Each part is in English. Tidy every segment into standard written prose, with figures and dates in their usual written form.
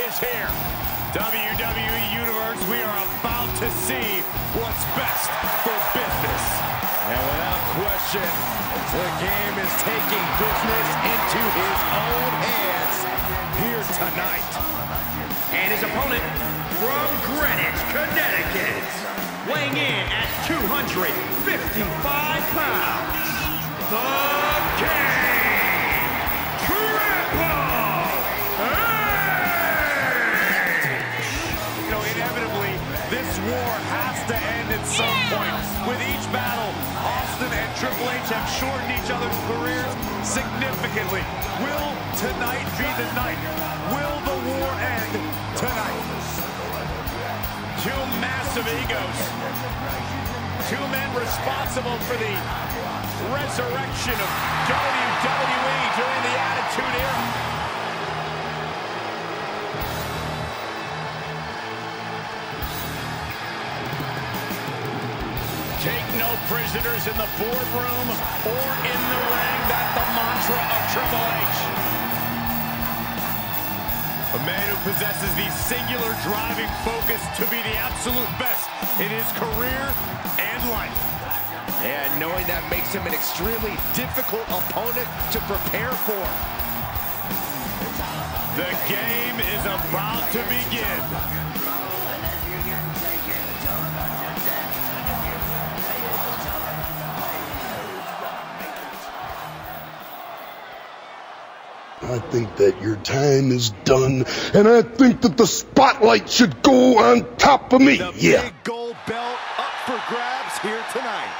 is here. WWE Universe, we are about to see what's best for business. And without question, the game is taking business into his own hands here tonight. And his opponent from Greenwich, Connecticut, weighing in at 255 pounds, the King, Triple H! You know, inevitably, this war has to end at some point. With each battle, Austin and Triple H have shortened each other's careers significantly. Will tonight be the night? Will the war end tonight? Two massive egos. Two men responsible for the resurrection of WWE during the Attitude Era. Take no prisoners in the boardroom or in the ring. That's the mantra of Triple H. A man who possesses the singular driving focus to be the absolute best in his career and life. And knowing that makes him an extremely difficult opponent to prepare for. The game is about to begin. I think that your time is done, and I think that the spotlight should go on top of me. The big gold belt up for grabs here tonight.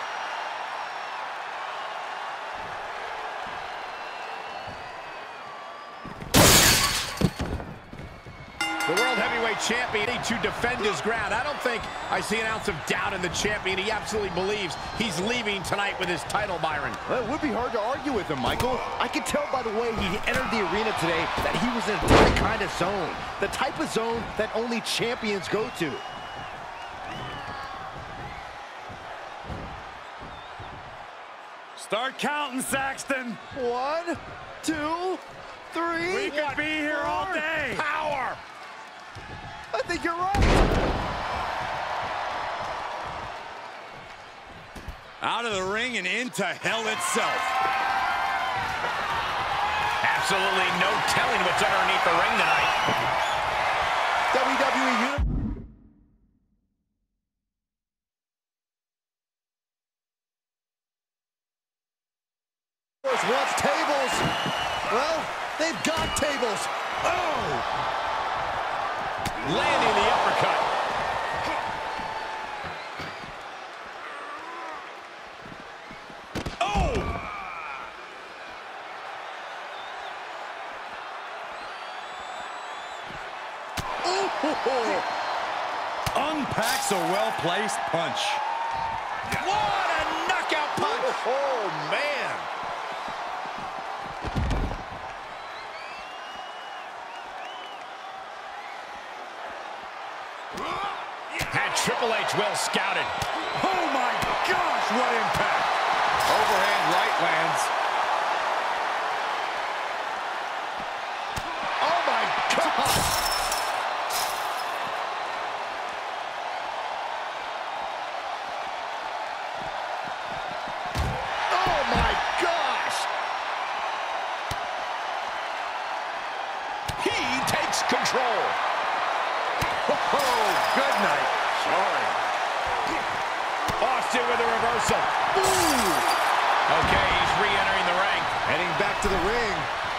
The World Heavyweight Champion to defend his ground. I don't think I see an ounce of doubt in the champion. He absolutely believes he's leaving tonight with his title, Byron. Well, it would be hard to argue with him, Michael. I could tell by the way he entered the arena today that he was in a different kind of zone. The type of zone that only champions go to. Start counting, Saxton. 1, 2, 3. We could be here all day. Power. I think you're right. Out of the ring and into hell itself. Absolutely no telling what's underneath the ring tonight. WWE Universe. Wants tables. Well, they've got tables. Oh! Landing the uppercut. Oh! Oh! Unpacks a well-placed punch. What a knockout punch! Oh, man! Had Triple H well scouted. Oh my gosh, what impact! Overhand right lands. Oh my God! Oh my gosh! He takes control. Oh, good night. Sorry. Austin with a reversal. Ooh! Okay, he's re-entering the ring. Heading back to the ring.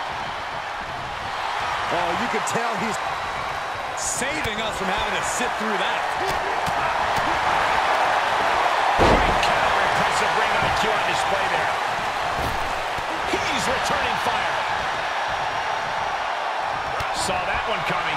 Oh, you can tell he's Saving us from having to sit through that. Great counter, impressive ring IQ on display there. He's returning fire. Saw that one coming.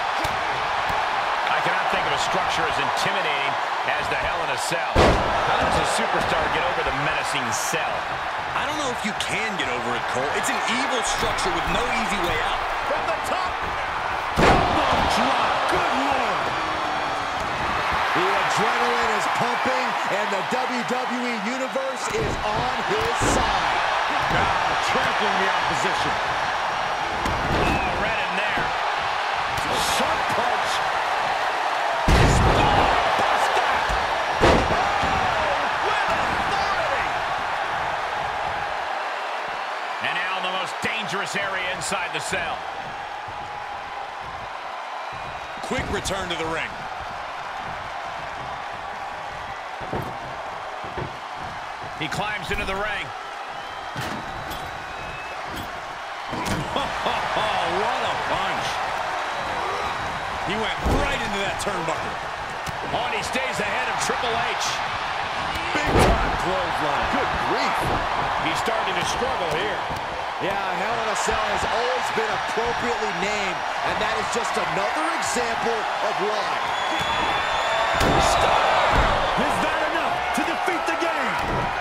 I cannot think of a structure as intimidating as the Hell in a Cell. How does a superstar get over the menacing cell? I don't know if you can get over it, Cole. It's an evil structure with no easy way out. From the top. Elbow drop. Good Lord. The adrenaline is pumping, and the WWE Universe is on his side. Now trampling the opposition. Oh, right in there. inside the cell. Quick return to the ring. He climbs into the ring. What a punch. He went right into that turnbuckle. Oh, and he stays ahead of Triple H. Big time clothesline. Good grief. He's starting to struggle here. Yeah, Hell in a Cell has always been appropriately named, and that is just another example of why. Stop! Is that enough to defeat the game?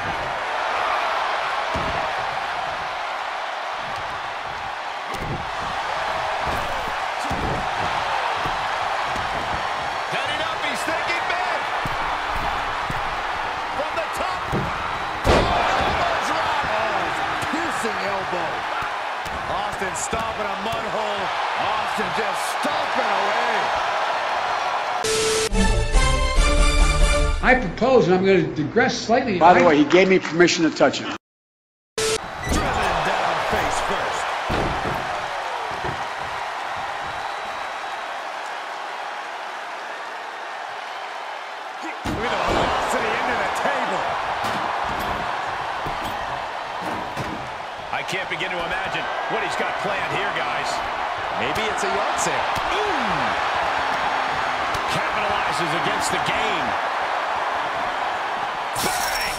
Heading up, he's thinking big. From the top. Elbow drop. Oh, piercing elbow. Austin stomping a mud hole. Austin just stomping away. I propose, and I'm going to digress slightly. By the way, he gave me permission to touch him. Driven down face first. Look at the velocity into the table. I can't begin to imagine what he's got planned here, guys. Maybe it's a yard sale. Capitalizes against the game. Bang!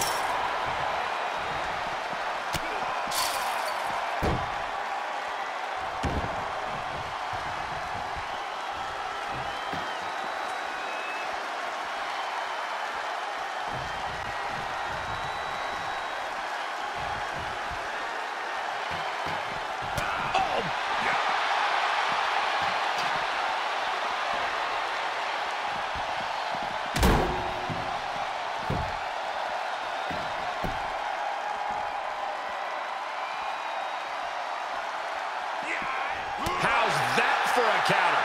How's that for a counter?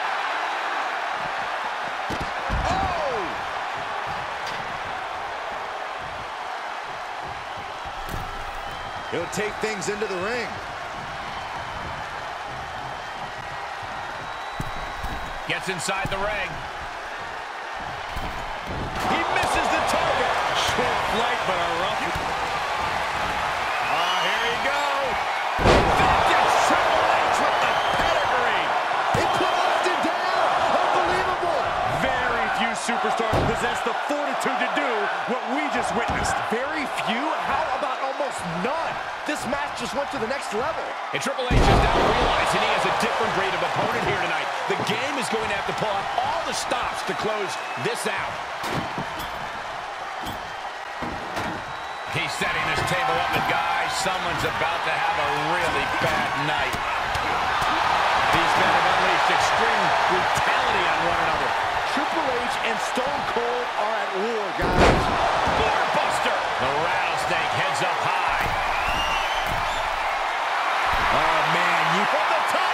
Oh! He'll take things into the ring. Gets inside the ring. He misses the target. Short flight, but a rough. Here you go. Vintage Triple H with the pedigree. It put Austin down. Unbelievable. Very few superstars possess the fortitude to do what we just witnessed. Very few? How about almost none? This match just went to the next level. And Triple H is now realizing he has a different grade of opponent here tonight. The game is going to have to pull out all the stops to close this out. He's setting this table up, and guys, someone's about to have a really bad night. These men have unleashed extreme brutality on one another. Triple H and Stone Cold are at war, guys. Doorbuster! The rattlesnake heads up high. Oh, man, you from the top.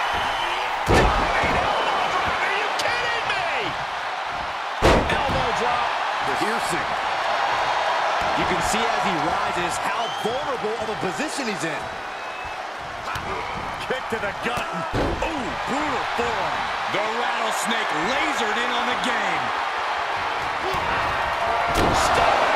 Are you kidding me? Elbow drop. Piercing. You can see as he rises how vulnerable of a position he's in. Kick to the gut. Ooh, brutal forearm. The rattlesnake lasered in on the game. Stop!